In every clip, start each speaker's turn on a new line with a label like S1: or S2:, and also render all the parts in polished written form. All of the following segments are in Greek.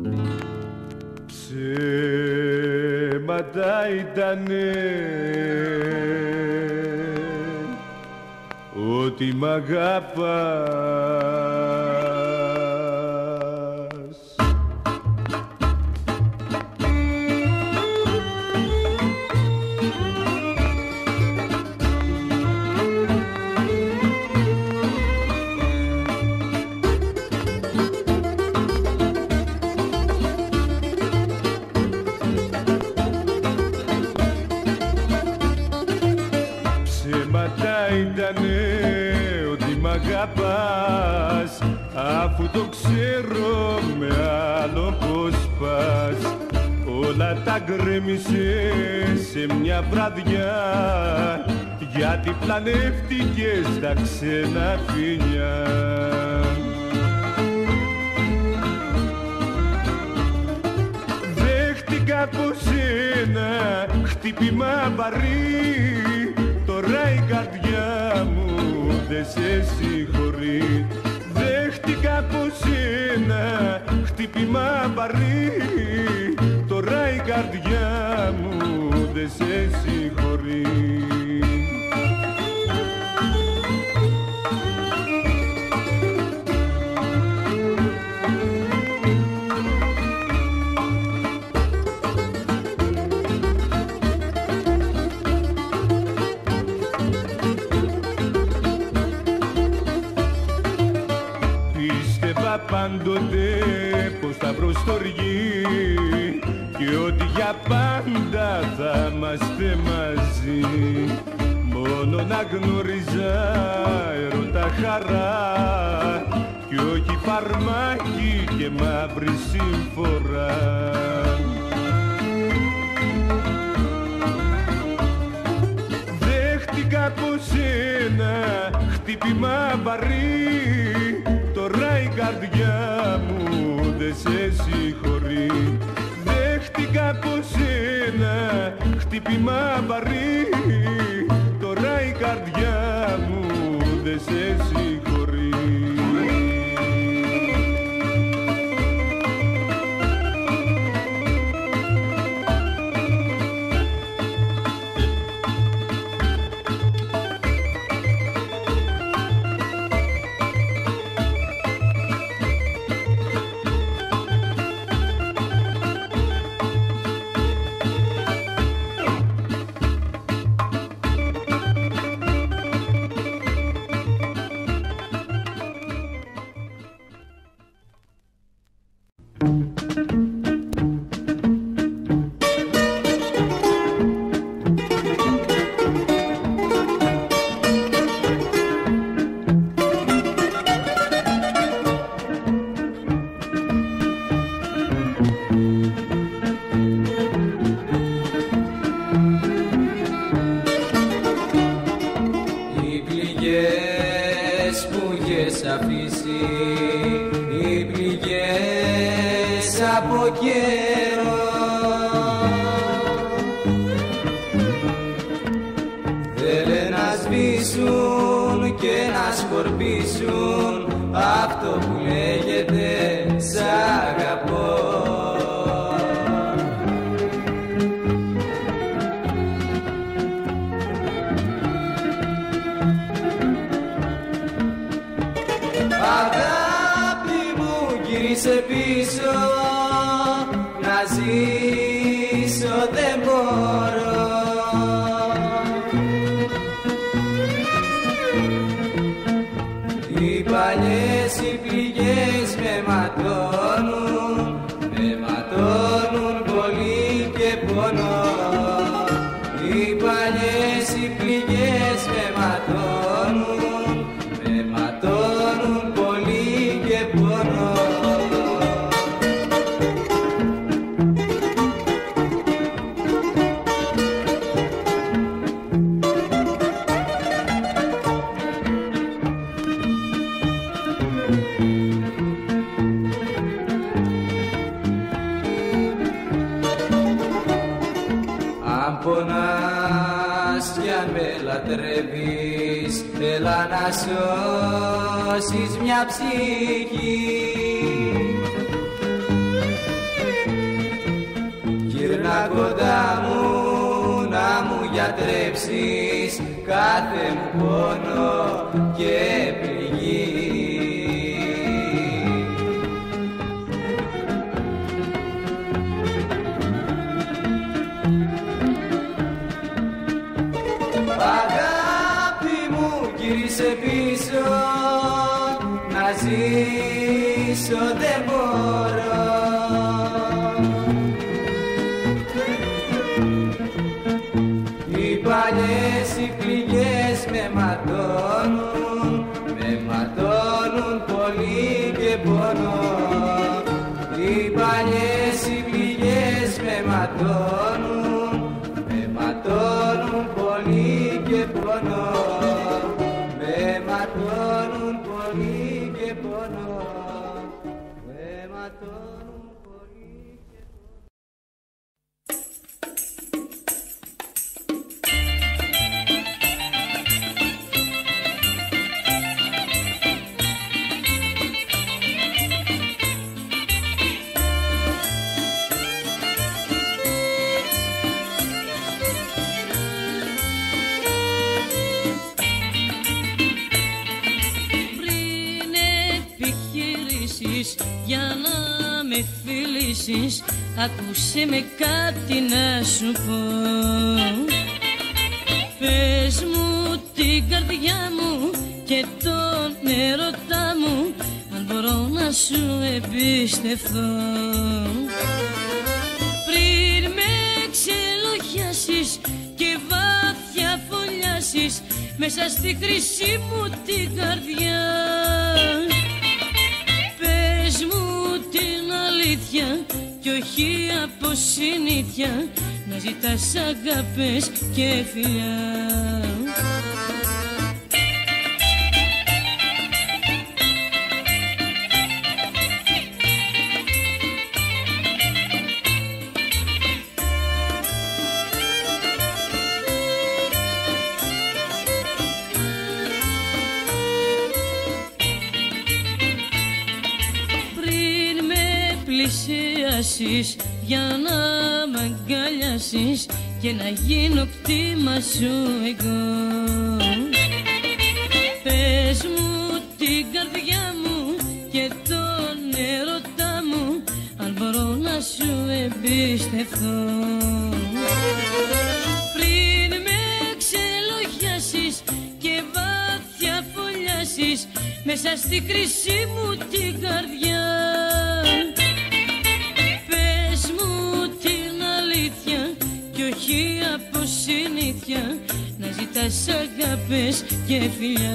S1: Ψέματα ήτανε ότι μ' αγαπάς. Αφού το ξέρω με άλλο πως πας, όλα τα γκρέμισες σε μια βραδιά, γιατί πλανεύτηκες στα ξένα φιλιά. Δέχτηκα από σένα χτύπημα βαρύ, τώρα η καρδιά μου δεν σε συγχωρεί. Δέχτηκα από σένα χτύπημα βαρύ, τώρα η καρδιά μου δεν σε συγχωρεί. Πάντοτε πως θα βρω στοργή και ότι για πάντα θα είμαστε μαζί. Μόνο να γνώριζα έρωτα χαρά και όχι φαρμάκι και μαύρη συμφορά. Δέχτηκα από σένα χτύπημα βαρύ, τώρα η καρδιά μου δεν σε συγχωρεί. Δέχτηκα από σένα χτύπημα βαρύ, τώρα η καρδιά μου δεν σε συγχωρεί.
S2: λατρεύεις, έλα να σώσεις μια ψυχή. να κοντά μου, να μου γιατρέψεις κάθε μου πόνο και πληγή. Αγάπη μου γύρισε πίσω, να ζήσω δεν μπορώ. Οι παλιές οι πληγές με ματώνουν πολύ και πονώ. Οι παλιές οι πληγές με ματώνουν πολύ και πονώ. Με ματώνουν πολύ και πονώ. Με ματώνουν πολύ και πονώ.
S3: Για να με φιλήσεις, άκουσε με κάτι να σου πω. Πες μου την καρδιά μου και τον έρωτά μου, αν μπορώ να σου εμπιστευθώ. Πριν με ξελοχιάσεις και βάθια φωλιάσεις μέσα στη χρυσή μου την καρδιά, κι όχι από συνήθεια να ζητάς αγάπες και φιλιά. Για να μ' αγκαλιάσεις και να γίνω κτήμα σου εγώ. Πες μου την καρδιά μου και τον έρωτά μου, αν μπορώ να σου εμπιστευθώ. Πριν με ξελοχιάσεις και βάθια φωλιάσεις μέσα στη χρυσή μου την καρδιά, όχι από συνήθεια να ζητάς αγάπες και φιλιά.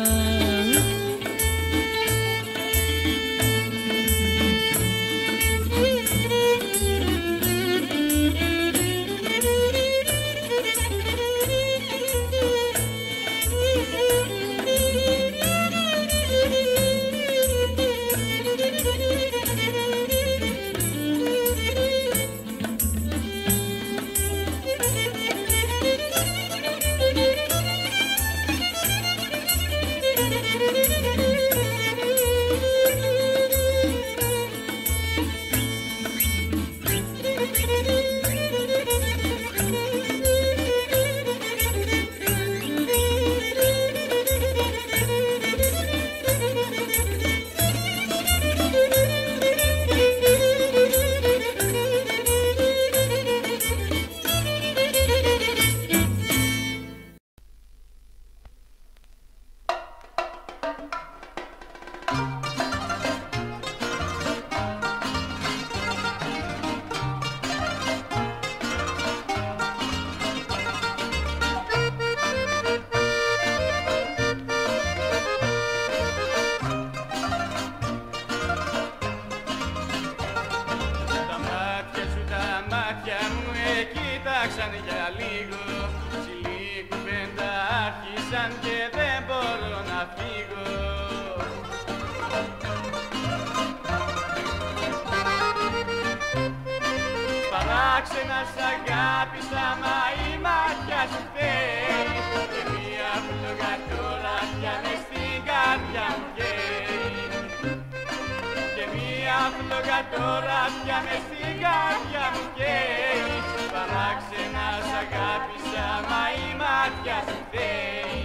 S1: Παράξενα σ' αγάπησα, μα η μάτια σου φταίει. Και μία φλόγα τώρα πια μες στην καρδιά μου καίει. Και μία φλόγα τώρα πια μες στην καρδιά μου καίει. Παράξενα σ' αγάπησα, μα η μάτια σου θέει.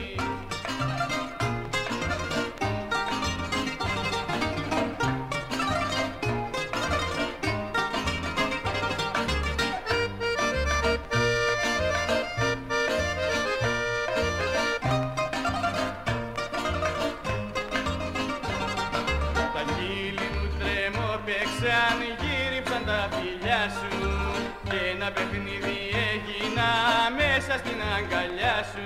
S1: Γύριψαν τα φιλιά σου και ένα παιχνίδι έγινα μέσα στην αγκαλιά σου.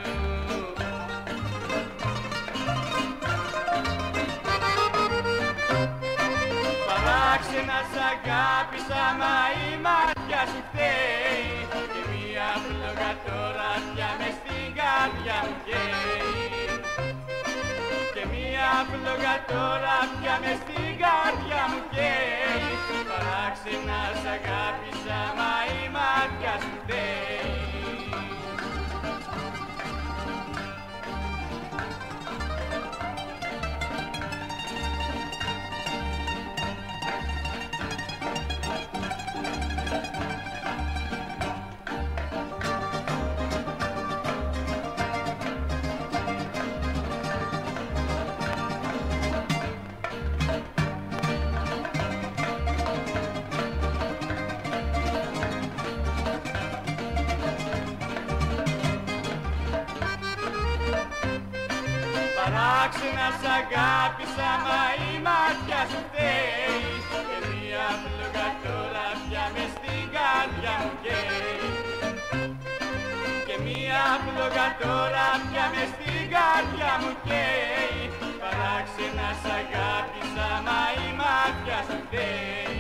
S1: Παράξενα σ' αγάπησα, μα η μάτια σου θέει. Και μία φλόγα τώρα πια μες στην καρδιά μου καίει. Και μία φλόγα τώρα πια μες στην καρδιά μου καίει. Παράξενα σ' αγάπησα, μα η μάτια σου θέει. Παράξενα σ' αγάπησα, μα η μάτια σου θέει. Και μία φλόγα τώρα πια μες στην καρδιά μου καίει. Και μία φλόγα τώρα πια μες στην καρδιά μου καίει. Παράξενα σ' αγάπησα, μα η μάτια σου θέει.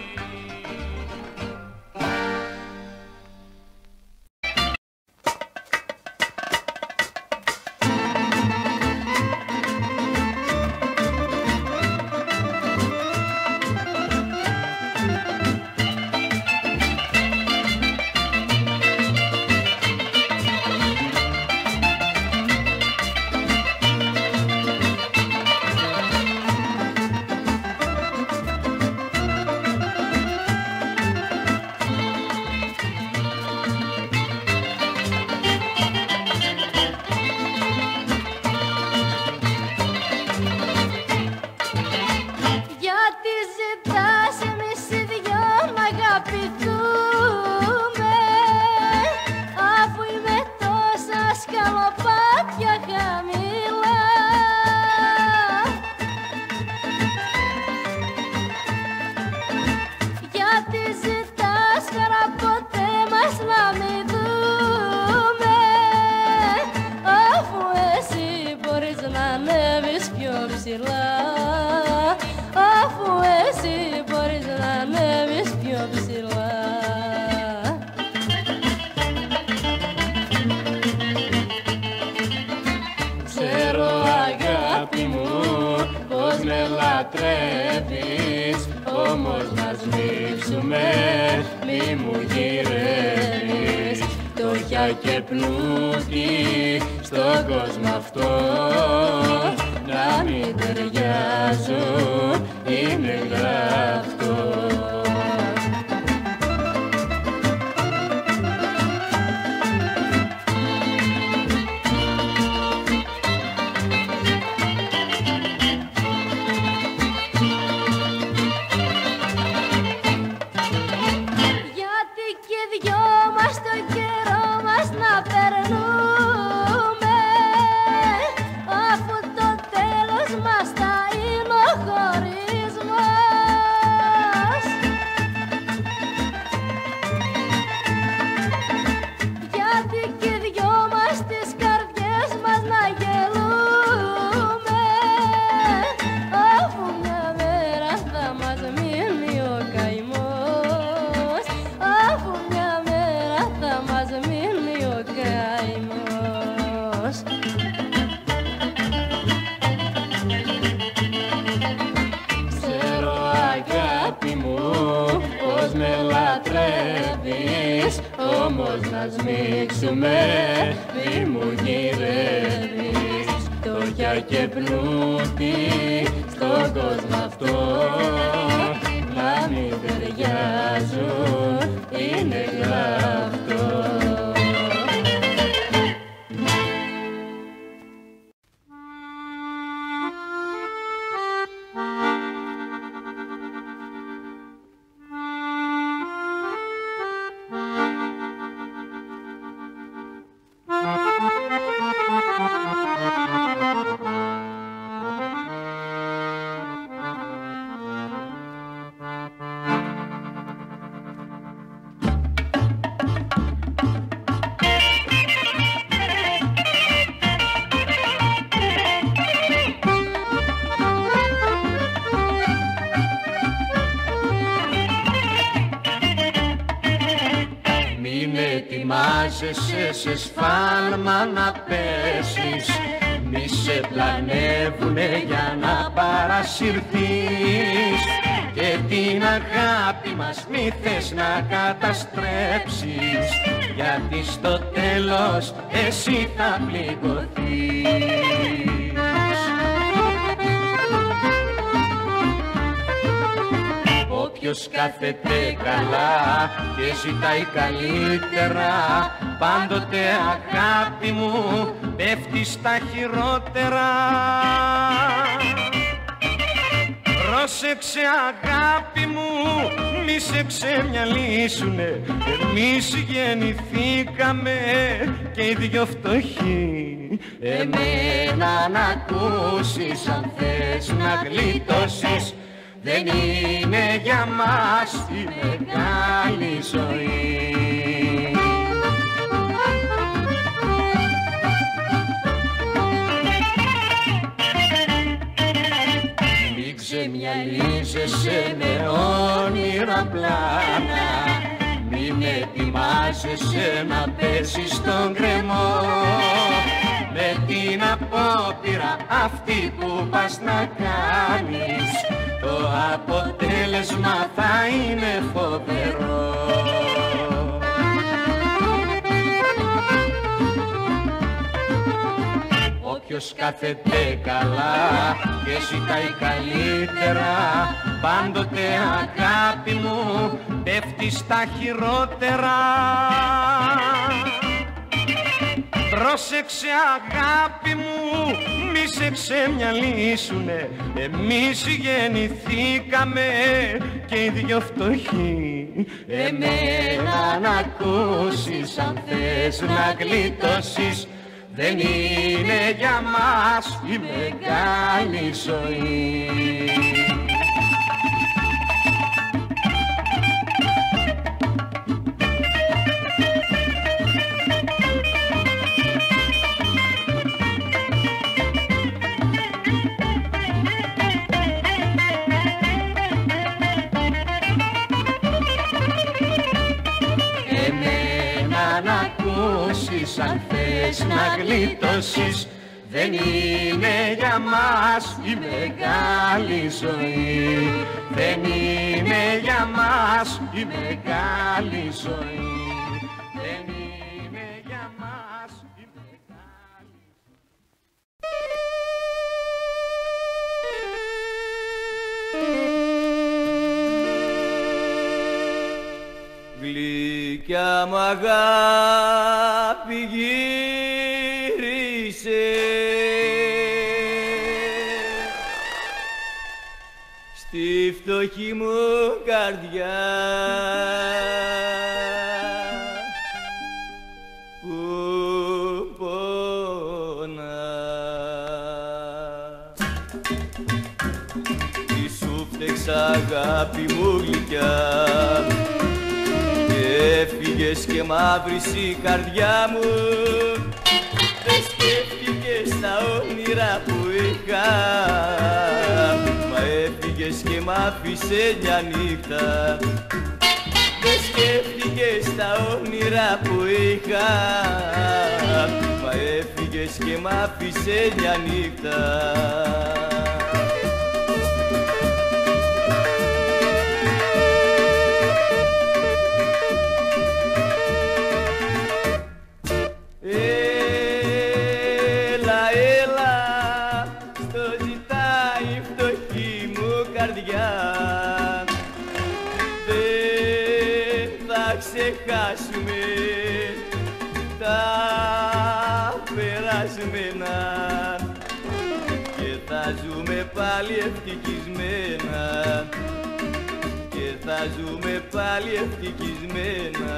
S4: Όμως να σμίξουμε, μη μου γυρεύεις. Φτώχεια και πλούτη στον κόσμο αυτό να μην ταιριάζουν, είναι γραφτό. Όμως να σμίξουμε, μη μου γυρεύεις. Φτώχεια και πλούτη στον κόσμο αυτό ετοιμάζεσαι σε σφάλμα να πέσεις, μη σε πλανεύουνε για να παρασυρθείς, και την αγάπη μας μη θες να καταστρέψεις, γιατί στο τέλος εσύ θα πληγωθείς. Όποιος κάθεται καλά και ζητάει καλύτερα, πάντοτε αγάπη μου πέφτει στα χειρότερα. Πρόσεξε αγάπη μου, μη σε ξεμυαλίσουνε, εμείς γεννηθήκαμε και οι δυο φτωχοί. Εμένα να ακούσεις, αν θες να γλιτώσεις, δεν είναι για μας η μεγάλη ζωή. Μην ξεμυαλίζεσαι με όνειρα πλάνα, μην ετοιμάζεσαι να πέσεις στον κρεμό, με την απόπειρα αυτή που πας να κάνεις, το αποτέλεσμα θα είναι φοβερό. Όποιος κάθεται καλά και ζητάει καλύτερα, πάντοτε αγάπη μου πέφτει στα χειρότερα. Πρόσεξε αγάπη μου, μη σε ξεμυαλίσουνε, εμείς γεννηθήκαμε και οι δυο φτωχοί. Εμένα να ακούσεις, αν θες να γλιτώσεις, δεν είναι για μας η μεγάλη ζωή. Αν θες να γλιτώσεις, δεν είναι για μας η μεγάλη ζωή. Δεν είναι για μας η μεγάλη ζωή. Δεν είναι για μας η μεγάλη
S2: ζωή. Γλυκιά μου αγάπη γύρισε στη φτωχή μου καρδιά που πονά. Τι σου φταίξα αγάπη μου γλυκιά, έφυγες και μαύρησε η καρδιά μου, δεν σκέφτηκες τα όνειρα που είχα, μα έφυγες και μ' άφησε μια νύχτα. Δεν σκέφτηκες τα όνειρα που είχα, μα έφυγες και μ' άφησε μια νύχτα. Ξεχάσουμε τα περασμένα και θα ζούμε πάλι ευτυχισμένα, και θα ζούμε πάλι ευτυχισμένα.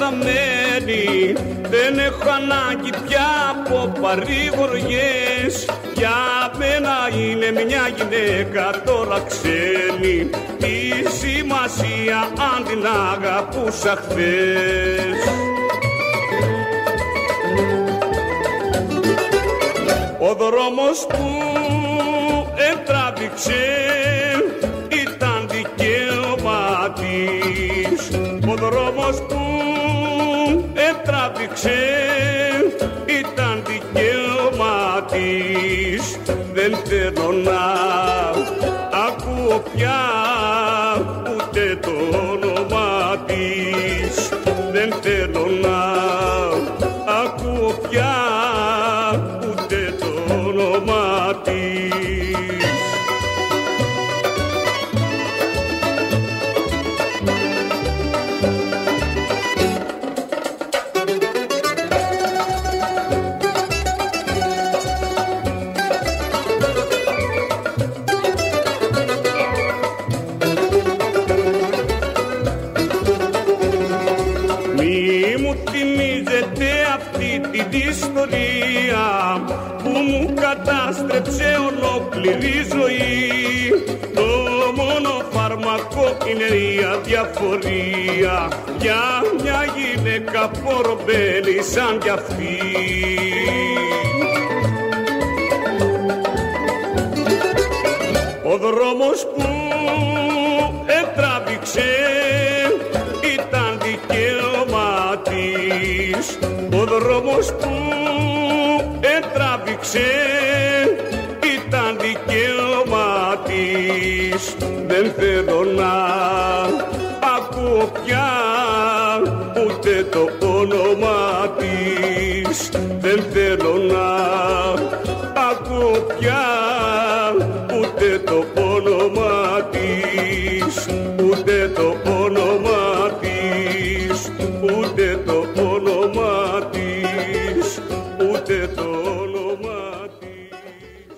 S5: χαμένη. Δεν έχω ανάγκη πια από παρηγοριές. Για μένα είναι μια γυναίκα τώρα ξένη. Τι σημασία αν την αγαπούσα χθες. Ο δρόμος που έτραβηξε ήταν δικαίωμα της. Ο δρόμος που έτραβηξε ήταν δικαίωμα της. Δεν θέλω να ακούω πια ούτε το όνομα της. Δεν θέλω να ακούω πια ούτε το όνομα της. Ιστορία που μου κατάστρεψε ολόκληρη ζωή. Το μόνο φάρμακο είναι η αδιαφορία για μια γυναίκα πορωμένη σαν κι αυτή. Ο δρόμος που έτραβηξε ήταν δικαίωμα της. Ο δρόμος που έτραβηξε ήταν δικαίωμα της. Δεν θέλω να ακούω πια ούτε το όνομα της. Δεν θέλω να ακούω πια ούτε το όνομα της. Ούτε το όνομα της. Ούτε το όνομα της. Ούτε το όνομα της.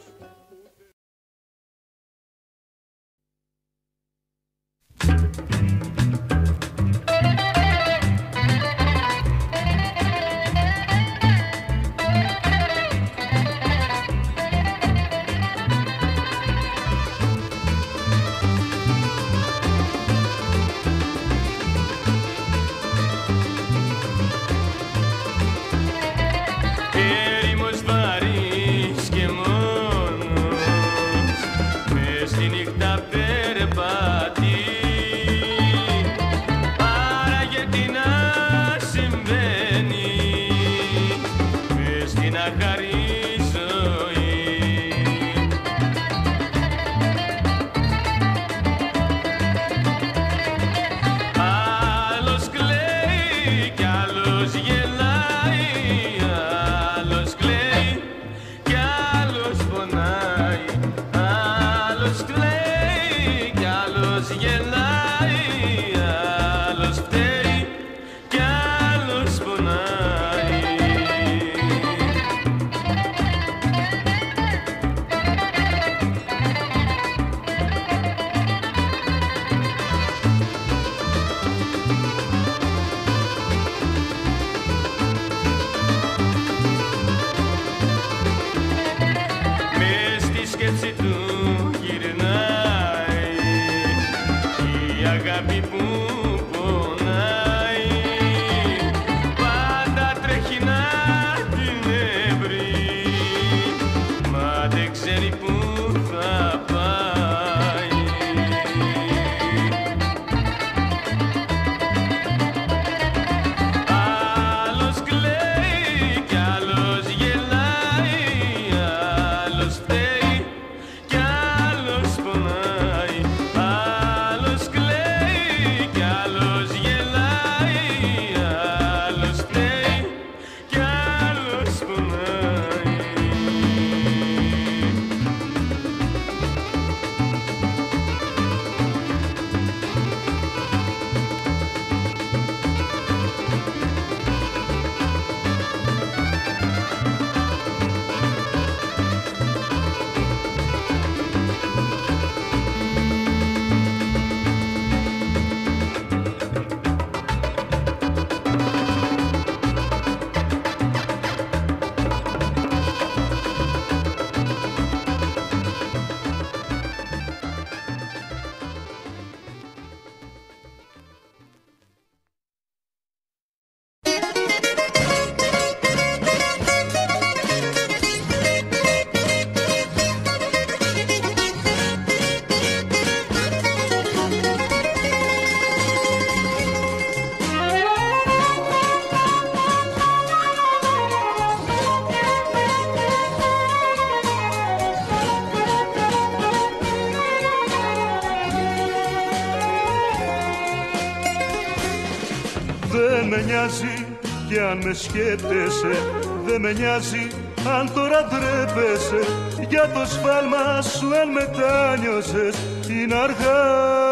S6: νοιάζει κι αν με σκέπτεσαι, δεν με νοιάζει αν τώρα ντρέπεσαι για το σφάλμα σου, αν μετάνιωσες είναι αργά.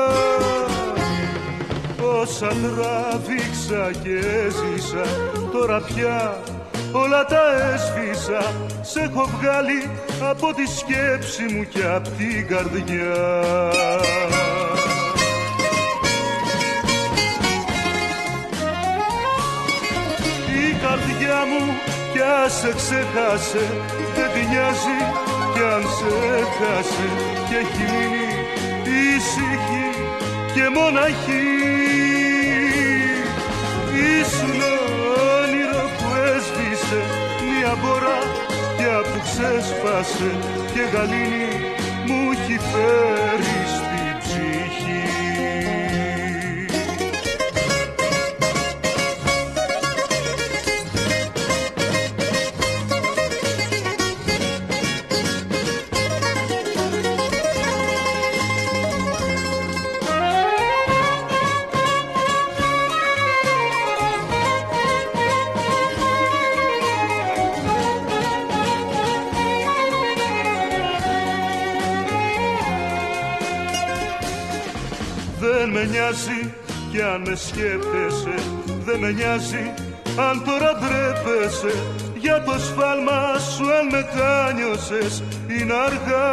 S6: Όσα τράβηξα και έζησα, τώρα πια όλα τα έσβησα. Σ' έχω βγάλει από τη σκέψη μου και απ' την καρδιά. Η καρδιά μου κι ας σε ξεχάσε, δεν τη νοιάζει κι αν σε χάσε, και έχει μείνει ήσυχη και μοναχή. Ήσουν όνειρο που έσβησε, μια μπορά πια που ξέσπασε και γαλήνη μου έχει φέρει στη ψυχή. Δεν με νοιάζει κι αν με σκέπτεσαι, δεν με νοιάζει αν τώρα ντρέπεσαι για το σφάλμα σου, αν μετάνιωσες είναι αργά.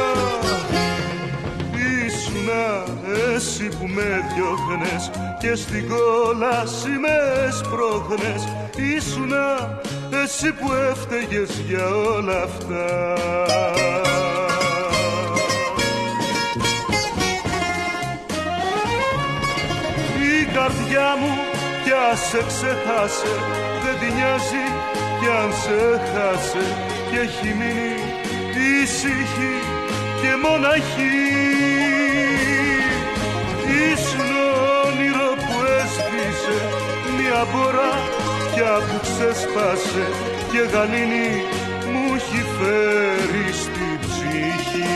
S6: Ήσουνα εσύ που με διώχνες και στην κόλαση με έσπροχνες. Ήσουνα εσύ που έφταιγες για όλα αυτά. Η καρδιά μου κι ας σε ξεχάσε, δεν τη νοιάζει κι αν σε χάσε, και έχει μείνει ήσυχη και μοναχή. Ήσουν όνειρο που έσβησε, μια μπορά πια που ξέσπασε και γαλήνη μου έχει φέρει στη ψυχή.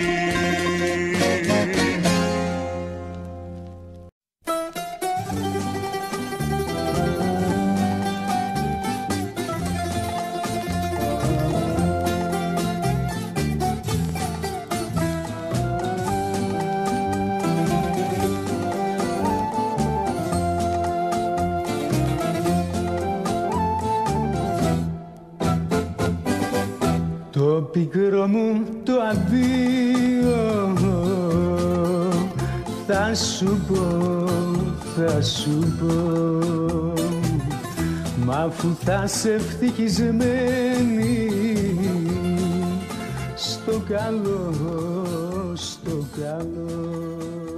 S7: Το πικρό μου το αδείο θα σου πω, θα σου πω, μ' αφού θα σε ευτυχισμένη στο καλό, στο καλό.